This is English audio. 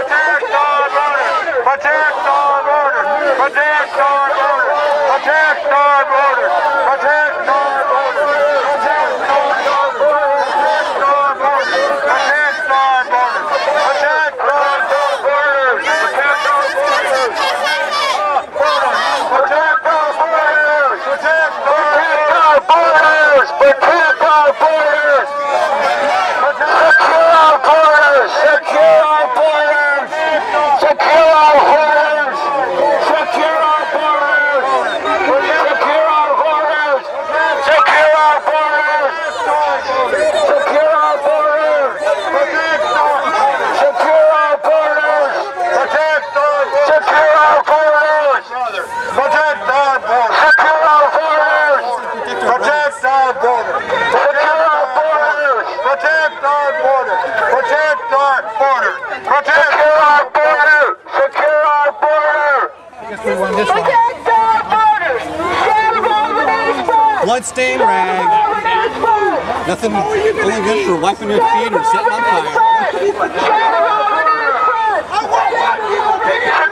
Protect our borders! Protect our borders! Protect our borders! Protect our borders! Protect our borders! Protect our borders! Protect our borders! Protect our borders! Protect our borders! Protect our borders! Protect our borders! Protect our borders! Protect our borders! Secure our borders! Secure our borders! Secure our borders! Secure our borders! Secure our borders! Secure our borders! Secure our borders! Protect our borders! Secure our borders! Protect our borders! Secure our borders! Protect our borders! Secure our borders! Protect our borders! Secure our borders! Protect our borders! Protect our borders! Protect our borders! Secure our borders! Protect our borders! Bloodstained rag. Nothing only good for wiping your feet or setting on fire. Secure our borders!